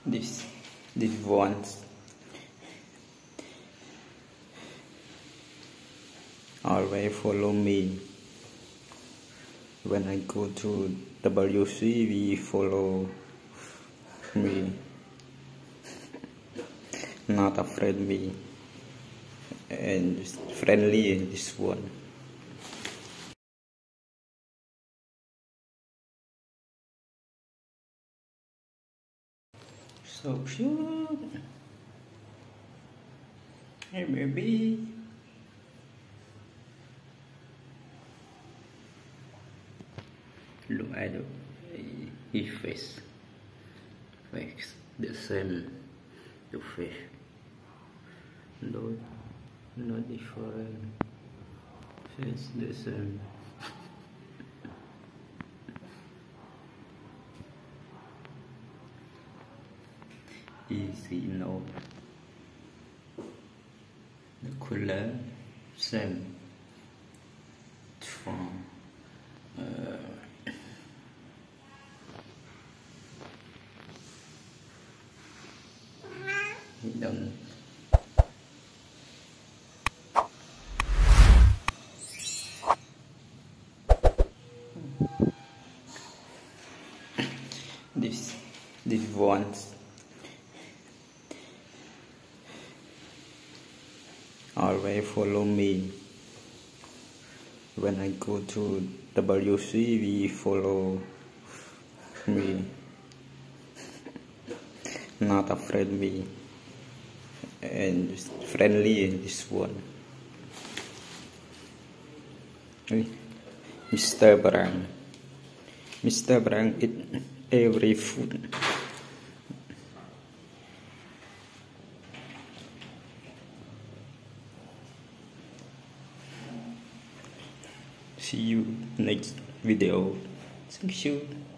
this this ones always follow me. When I go to WC, follow me, not afraid me, and friendly this one. So cute. Hey baby. Look at his face. Face the same. The face. No, not different. Face the same. Easy no. The color same. From don't this ones always follow me. When I go to WC, follow me, not afraid me, and friendly this one. Mr. Brown. Mr. Brown eat every food. See you next video. Thank you.